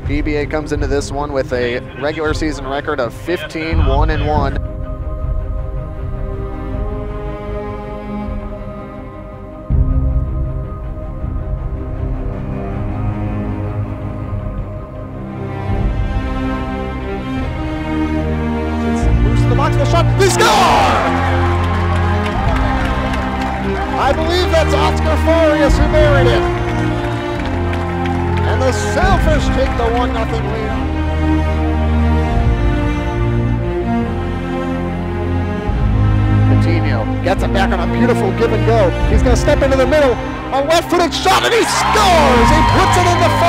PBA comes into this one with a regular season record of 15-1-1. Moves to the box, the shot, they score! I believe that's Oscar Farias who buried it. And the Sailfish take the 1-0 lead. Coutinho Gets it back on a beautiful give and go. He's going to step into the middle. A left-footed shot, and he scores! He puts it in the